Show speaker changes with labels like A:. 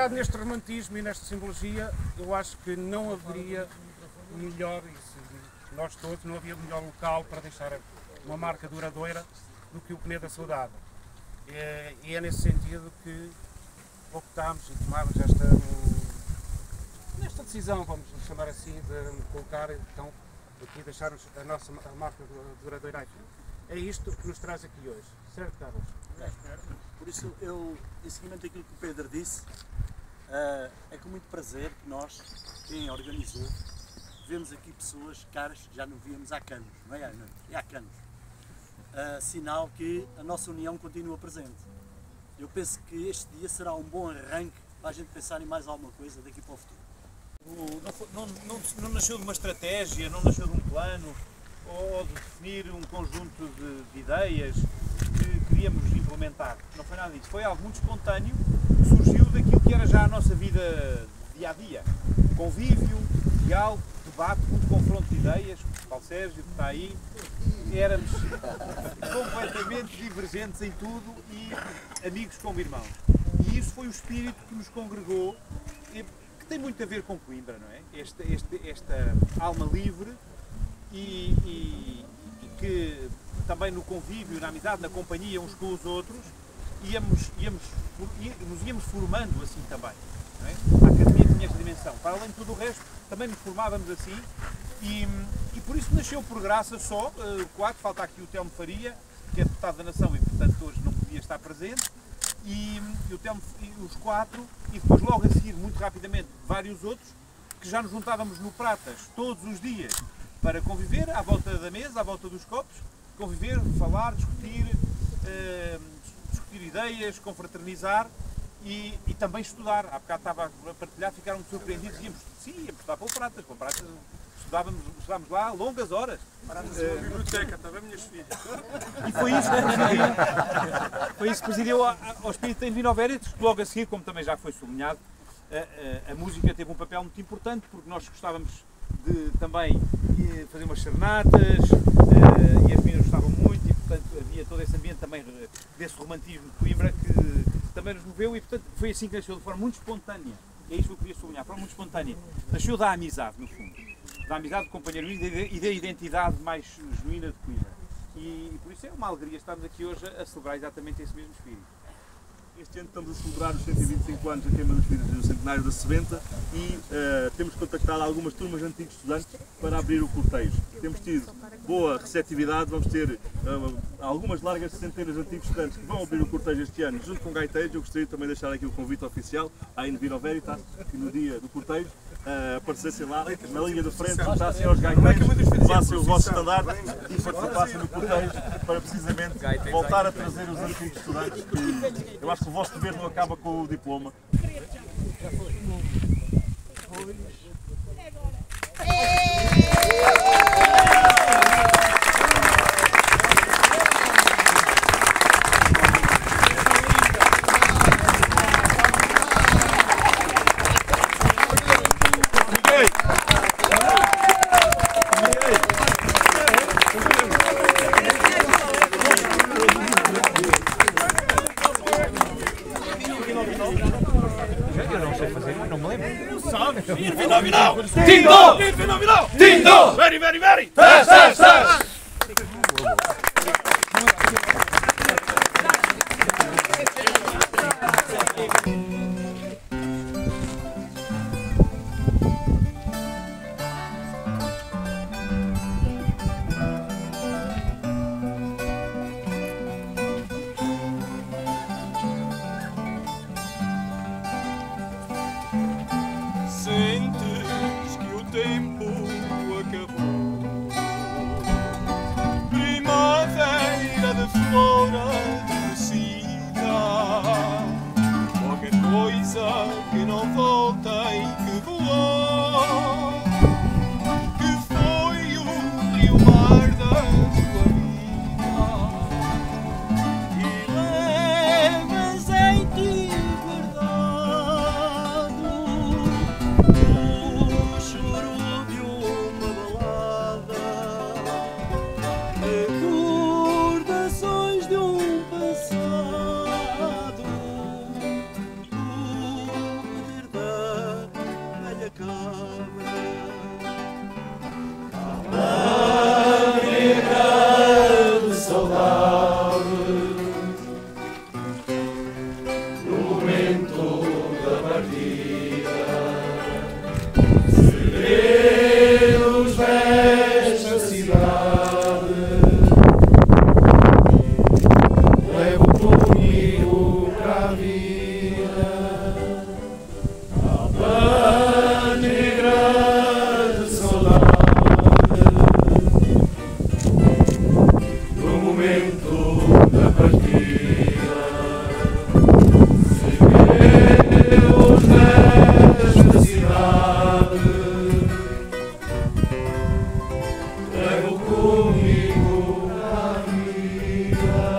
A: verdade, neste romantismo e nesta simbologia, eu acho que não haveria melhor, nós todos, não havia melhor local para deixar uma marca duradoura do que o Penedo da Saudade. E é nesse sentido que optámos e tomámos nesta decisão, vamos chamar assim, de colocar, então, aqui deixar a nossa marca duradoura aqui. É isto que nos traz aqui hoje, certo, Carlos?
B: Por isso, em seguimento àquilo que o Pedro disse, é com muito prazer que nós, quem organizou, vemos aqui pessoas, caras que já não víamos há anos, não é? É há anos. Sinal que a nossa união continua presente. Eu penso que este dia será um bom arranque para a gente pensar em mais alguma coisa daqui para o futuro.
C: Não nasceu de uma estratégia, não nasceu de um plano, ou de definir um conjunto de ideias que queríamos implementar. Não foi nada disso. Foi algo muito espontâneo, que surgiu daquilo que era já a nossa vida dia a dia. Convívio, diálogo, debate, muito confronto de ideias. O Paulo Sérgio, que está aí, éramos completamente divergentes em tudo e amigos como irmãos. E isso foi o espírito que nos congregou, que tem muito a ver com Coimbra, não é? Esta alma livre e que também no convívio, na amizade, na companhia uns com os outros, nos íamos formando assim também. Não é? A Academia tinha esta dimensão. Para além de tudo o resto, também nos formávamos assim e por isso nasceu por graça só, o quadro, falta aqui o Telmo Faria, que é deputado da Nação e portanto hoje não podia estar presente, e o Telmo, os quatro, e depois logo a seguir, muito rapidamente, vários outros, que já nos juntávamos no Pratas todos os dias para conviver à volta da mesa, à volta dos copos, conviver, falar, discutir ideias, confraternizar e também estudar. Há bocado estava a partilhar, ficaram surpreendidos, íamos estudar para o Pratas, estudámos lá longas horas.
D: Parámos uma biblioteca, está bem, minhas filhas?
C: E foi isso que presidiu ao espírito em Divino Veritas, que logo a seguir, como também já foi sublinhado, a música teve um papel muito importante, porque nós gostávamos de também fazer umas serenatas, e as meninas gostavam muito, e portanto havia todo esse ambiente também desse romantismo de Coimbra que também nos moveu, e portanto foi assim que nasceu de forma muito espontânea. É isso que eu queria sublinhar, de forma muito espontânea. Nasceu da amizade, no fundo. Da amizade, do companheirismo e da identidade mais genuína de Coimbra. E por isso é uma alegria estarmos aqui hoje a celebrar exatamente esse mesmo espírito.
D: Este ano estamos a celebrar os 125 anos da Queima dos Vidros do Centenário da Sebenta e temos contactado algumas turmas de antigos estudantes para abrir o cortejo. Temos tido boa receptividade, vamos ter algumas largas centenas de antigos estudantes que vão abrir o cortejo este ano junto com gaiteiros. Eu gostaria também de deixar aqui o convite oficial à Divino Veritas, que no dia do cortejo aparecessem lá na linha de frente, juntassem aos gaiteiros, levassem o vosso estandarte e participassem no cortejo para precisamente voltar a trazer os antigos estudantes, que eu acho que o vosso dever não acaba com o diploma.
C: Eu não sei fazer, mas não me lembro.
D: Sabe? Fenomenal!
C: Tinto!
D: Fenomenal!
C: Tinto!
D: Very, very, very!
E: Sentes que o tempo acabou, primavera de flor adormecida, qualquer coisa que não volta e que voou, que foi o rio mar da tua vida, e levas em ti o choro de uma balada, recordações de um passado dia.